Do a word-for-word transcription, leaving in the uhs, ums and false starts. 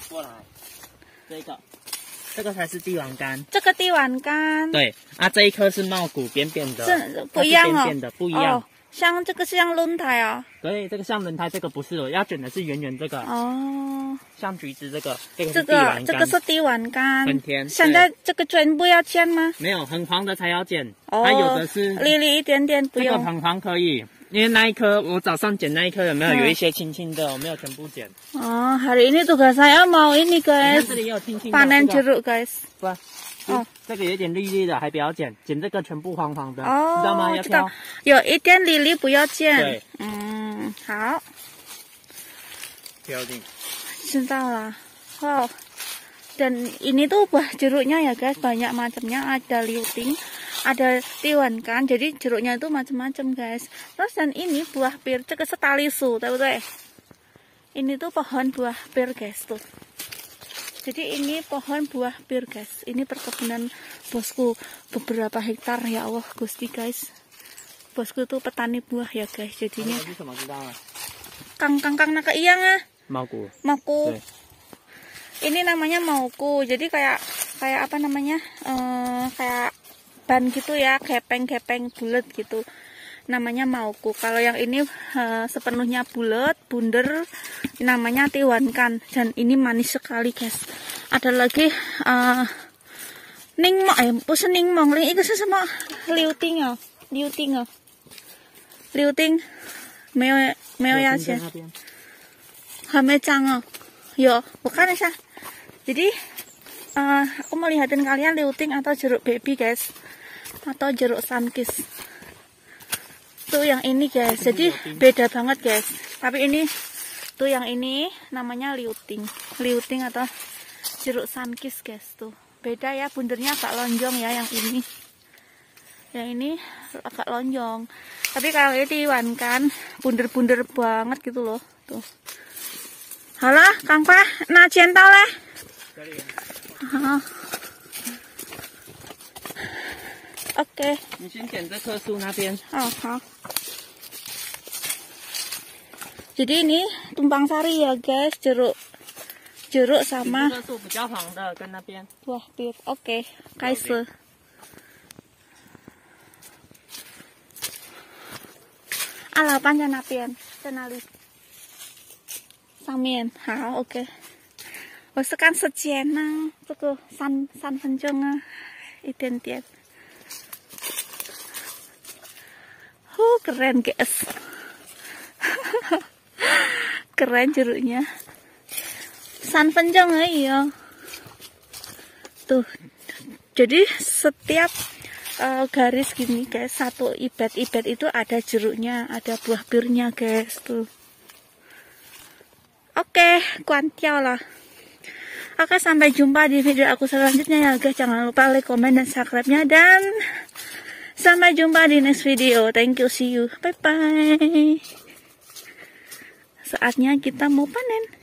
过来，这个，这个才是帝王柑。 这个帝王柑。 对，啊，这一颗是茂谷扁扁的， 这不一样哦， 扁扁的不一样。哦， 像这个是像轮胎啊。 对，这个像轮胎，这个不是，要卷的是圆圆这个。哦。像橘子这个，这个是帝王柑。 这个这个是帝王柑。 很甜。 现在这个全部要剪吗？ 没有，很黄的才要剪。哦。它有的是粒粒一点点，不用。 这个很黄可以。因为那一颗我早上剪那一颗有没有、嗯、有一些青青的，我没有全部剪。 Oh, hari ini tugas saya mau ini guys. 这里也有青青的 panen jeruk guys. 不，哦，这个有点绿绿的，还不要剪，剪这个全部黄黄的，哦、知道吗？要挑。 有一点粒粒不要剪。 对， 嗯，好。 挑定。 知道了。Oh, dan ini tuh buah jeruknya ya guys, banyak macamnya, ada liuting. Ada tiwan kan, jadi jeruknya itu macam-macam guys. Terus dan ini buah pir, cek setalisu, tahu tuh? Ini tuh pohon buah pir guys tuh. Jadi ini pohon buah pir guys. Ini perkebunan bosku beberapa hektar ya Allah Gusti guys. Bosku tuh petani buah ya guys. Jadinya. Kang kang kang naka iya nga. Mauku. Mauku. Ini namanya mauku. Jadi kayak kayak apa namanya? Uh, kayak ban gitu ya, kepeng-kepeng bulat gitu, namanya mauku. Kalau yang ini uh, sepenuhnya bulat, bunder, namanya tiwankan. Dan ini manis sekali guys. Ada lagi uh, ningmong, eh pusen ningmong, ling itu sama liuting ya, liuting ya, liuting, meo meo ya sih, hamecang yo, bukan ya. Jadi uh, aku mau lihatin kalian liuting atau jeruk baby guys. Atau jeruk sunkist. Tuh yang ini guys. Jadi beda banget guys. Tapi ini tuh yang ini namanya liuting. Liuting atau jeruk sunkist guys tuh. Beda ya, bundernya agak lonjong ya yang ini. Yang ini agak lonjong. Tapi kalau ini tiwankan bunder-bunder banget gitu loh. Tuh. Halo, Kang Pak, nah cental leh. Heeh. Oke. 你先点这棵树那边。 Oh, 好。Jadi ini tumpang sari ya guys, jeruk jeruk sama 这棵树比较黄的跟那边。 buah pir. Oke, 开始。啊，老板在那边，在哪里？上面。好 ，OK。我是看时间呢，这个三三分钟啊，一点点。Oh, keren guys. Keren jeruknya. San penjong ya. Tuh. Jadi setiap uh, garis gini guys, satu ibet-ibet itu ada jeruknya, ada buah pirnya guys tuh. Oke, kuantiao lah. Oke, sampai jumpa di video aku selanjutnya ya guys. Jangan lupa like, komen, dan subscribe-nya, dan sampai jumpa di next video. Thank you, see you. Bye-bye. Saatnya kita mau panen.